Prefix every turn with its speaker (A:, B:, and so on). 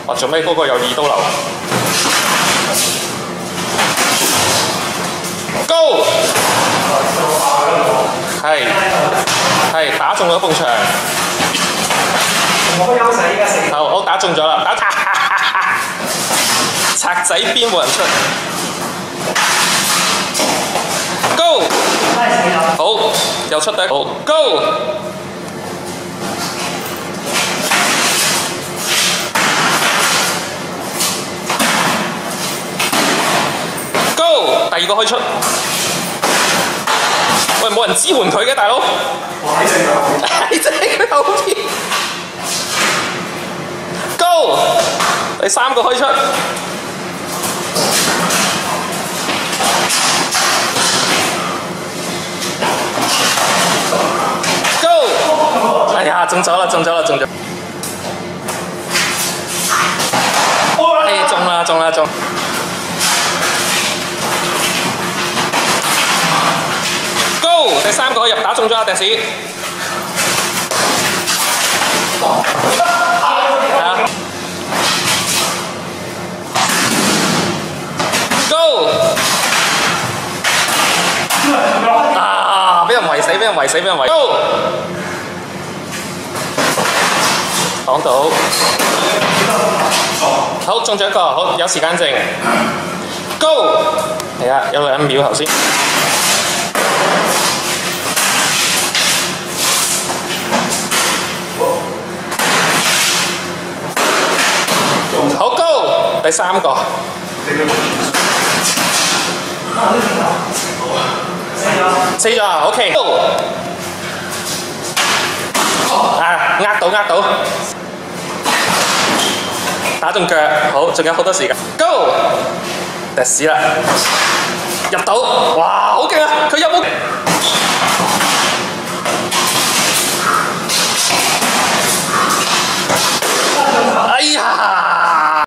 A: 哇！做咩嗰個有2刀流？Go！ 係打中咗埲牆。
B: 我優勢依家4。
A: 好，我打中咗啦！賊仔邊冇人出 ？Go！ 好，又出得好 ，Go！ 第2個可以出。喂，冇人支援佢嘅大佬。
B: 我喺正後邊。
A: 係正佢後邊。Go！ 第3個可以出。Go！ 哎呀，中咗啦！中咗。哎，中啦！第3個入打中咗阿迪士。Go！ 啊！俾人圍死。Go！ 擋到。好，中咗1個，好，有時間剩。Go！ 係啊，有2秒頭先。好 Go！ 第3個。4咗 ，OK。呃到。打中腳，好，仲有好多時間。Go！ 踢屎啦，入到，哇，好勁啊！佢有冇